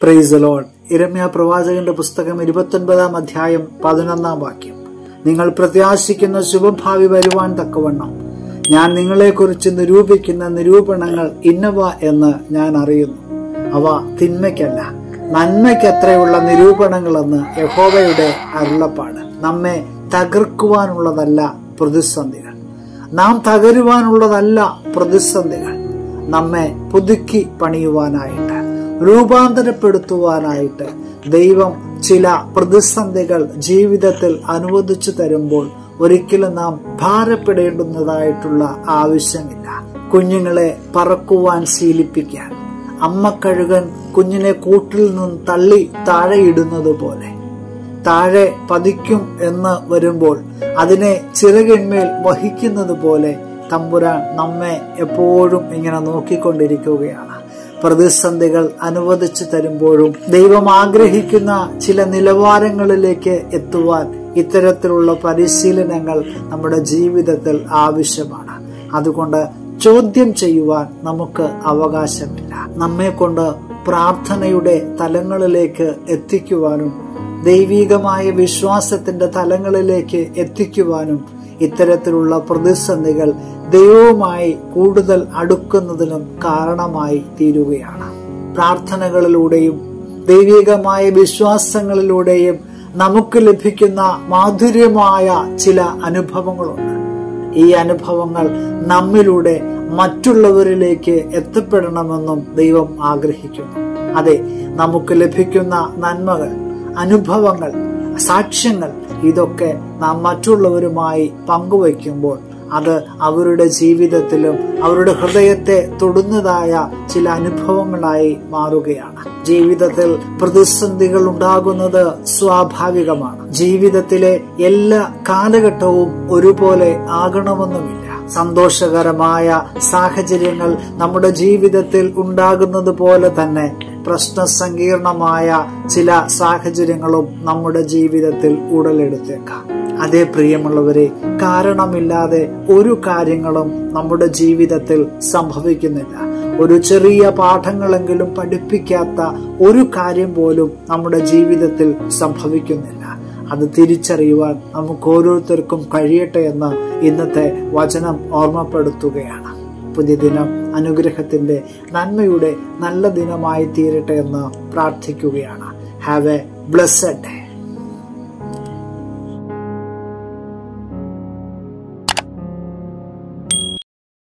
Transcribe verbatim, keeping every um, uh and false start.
Praise the Lord. യിരെമ്യാ പ്രവാചകന്റെ പുസ്തകം ഇരുപത്തൊൻപതാം അധ്യായം പതിനൊന്നാം വാക്യം. നിങ്ങൾ പ്രത്യാശിക്കുന്ന ശുഭഭാവി വരുവാൻ തക്കവണ്ണം ഞാൻ നിങ്ങളെക്കുറിച്ച് നിരൂപിക്കുന്ന നിരൂപണങ്ങൾ ഇന്നവ എന്ന് ഞാൻ അറിയുന്നു. അവ തിന്മയ്ക്കല്ല നന്മയ്ക്കത്രയുള്ള നിരൂപണങ്ങളെന്ന് യഹോവയുടെ അരുളപ്പാട്. നമ്മെ തകർക്കുവാനുള്ളതല്ല പ്രതിസന്ധികൾ, നാം തകരുവാനുള്ളതല്ല പ്രതിസന്ധികൾ, നമ്മെ പുതുക്കി പണിയുവാനായിട്ട്, രൂപാന്തരപ്പെടുത്തുവാനായിട്ട് ദൈവം ചില പ്രതിസന്ധികൾ ജീവിതത്തിൽ അനുവദിച്ചു തരുമ്പോൾ ഒരിക്കലും നാം ഭാരപ്പെടേണ്ടുന്നതായിട്ടുള്ള ആവശ്യമില്ല. കുഞ്ഞുങ്ങളെ പറക്കുവാൻ ശീലിപ്പിക്കാൻ അമ്മ കഴുകൻ കുഞ്ഞിനെ കൂട്ടിൽ നിന്നും തള്ളി താഴെയിടുന്നത് പോലെ താഴെ പതിക്കും എന്ന് വരുമ്പോൾ അതിനെ ചിറകിന്മേൽ വഹിക്കുന്നത് പോലെ തമ്പുരാൻ നമ്മെ എപ്പോഴും ഇങ്ങനെ നോക്കിക്കൊണ്ടിരിക്കുകയാണ്. പ്രതിസന്ധികൾ അനുവദിച്ചു തരുമ്പോഴും ദൈവം ആഗ്രഹിക്കുന്ന ചില നിലവാരങ്ങളിലേക്ക് എത്തുവാൻ ഇത്തരത്തിലുള്ള പരിശീലനങ്ങൾ നമ്മുടെ ജീവിതത്തിൽ ആവശ്യമാണ്. അതുകൊണ്ട് ചോദ്യം ചെയ്യുവാൻ നമുക്ക് അവകാശമില്ല. നമ്മെ കൊണ്ട് പ്രാർത്ഥനയുടെ തലങ്ങളിലേക്ക് എത്തിക്കുവാനും ദൈവികമായ വിശ്വാസത്തിന്റെ തലങ്ങളിലേക്ക് എത്തിക്കുവാനും ഇത്തരത്തിലുള്ള പ്രതിസന്ധികൾ ദൈവവുമായി കൂടുതൽ അടുക്കുന്നതിനും കാരണമായി തീരുകയാണ്. പ്രാർത്ഥനകളിലൂടെയും ദൈവികമായ വിശ്വാസങ്ങളിലൂടെയും നമുക്ക് ലഭിക്കുന്ന മാധുര്യമായ ചില അനുഭവങ്ങളുണ്ട്. ഈ അനുഭവങ്ങൾ നമ്മിലൂടെ മറ്റുള്ളവരിലേക്ക് എത്തപ്പെടണമെന്നും ദൈവം ആഗ്രഹിക്കുന്നു. അതെ, നമുക്ക് ലഭിക്കുന്ന നന്മകൾ, അനുഭവങ്ങൾ, സാക്ഷ്യങ്ങൾ ഇതൊക്കെ നാം മറ്റുള്ളവരുമായി പങ്കുവയ്ക്കുമ്പോൾ അത് അവരുടെ ജീവിതത്തിലും അവരുടെ ഹൃദയത്തെ തൊടുന്നതായ ചില അനുഭവങ്ങളായി മാറുകയാണ്. ജീവിതത്തിൽ പ്രതിസന്ധികൾ ഉണ്ടാകുന്നത് സ്വാഭാവികമാണ്. ജീവിതത്തിലെ എല്ലാ കാലഘട്ടവും ഒരുപോലെ ആകണമെന്നുമില്ല. സന്തോഷകരമായ സാഹചര്യങ്ങൾ നമ്മുടെ ജീവിതത്തിൽ ഉണ്ടാകുന്നത് പോലെ തന്നെ പ്രശ്നസങ്കീർണമായ ചില സാഹചര്യങ്ങളും നമ്മുടെ ജീവിതത്തിൽ ഉടലെടുത്തേക്കാം. അതേ പ്രിയമുള്ളവരെ, കാരണമില്ലാതെ ഒരു കാര്യങ്ങളും നമ്മുടെ ജീവിതത്തിൽ സംഭവിക്കുന്നില്ല. ഒരു ചെറിയ പാഠങ്ങളെങ്കിലും പഠിപ്പിക്കാത്ത ഒരു കാര്യം പോലും നമ്മുടെ ജീവിതത്തിൽ സംഭവിക്കുന്നില്ല. അത് തിരിച്ചറിയുവാൻ നമുക്ക് ഓരോരുത്തർക്കും കഴിയട്ടെ എന്ന് ഇന്നത്തെ വചനം ഓർമ്മപ്പെടുത്തുകയാണ്. പുതിയ ദിനം അനുഗ്രഹത്തിന്റെ നന്മയുടെ നല്ല ദിനമായി തീരട്ടെ എന്ന് പ്രാർത്ഥിക്കുകയാണ്. Have a blessed day.